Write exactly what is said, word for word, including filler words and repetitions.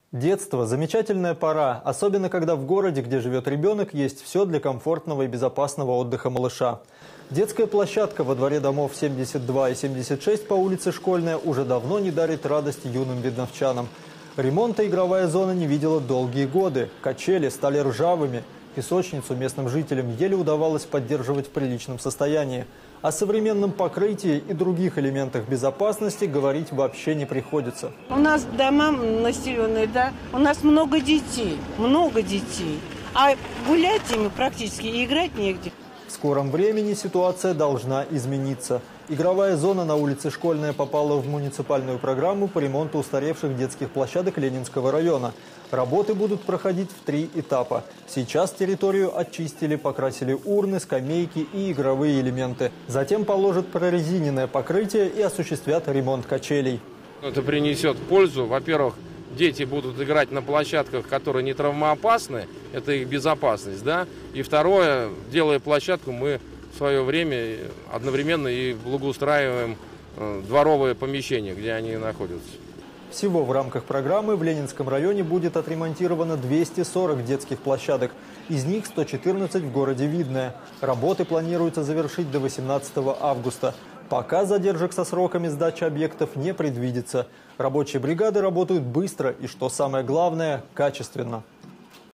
Детство – замечательная пора, особенно когда в городе, где живет ребенок, есть все для комфортного и безопасного отдыха малыша. Детская площадка во дворе домов семьдесят два и семьдесят шесть по улице Школьная уже давно не дарит радость юным видновчанам. Ремонта игровая зона не видела долгие годы. Качели стали ржавыми. Песочницу местным жителям еле удавалось поддерживать в приличном состоянии. О современном покрытии и других элементах безопасности говорить вообще не приходится. У нас дома населенные, да, у нас много детей, много детей. А гулять ими практически и играть негде. В скором времени ситуация должна измениться. Игровая зона на улице Школьная попала в муниципальную программу по ремонту устаревших детских площадок Ленинского района. Работы будут проходить в три этапа. Сейчас территорию очистили, покрасили урны, скамейки и игровые элементы. Затем положат прорезиненное покрытие и осуществят ремонт качелей. Это принесет пользу. Во-первых, дети будут играть на площадках, которые не травмоопасны. Это их безопасность, да. И второе, делая площадку, мы в свое время одновременно и благоустраиваем дворовые помещения, где они находятся. Всего в рамках программы в Ленинском районе будет отремонтировано двести сорок детских площадок. Из них сто четырнадцать в городе Видное. Работы планируется завершить до восемнадцатого августа. Пока задержек со сроками сдачи объектов не предвидится. Рабочие бригады работают быстро и, что самое главное, качественно.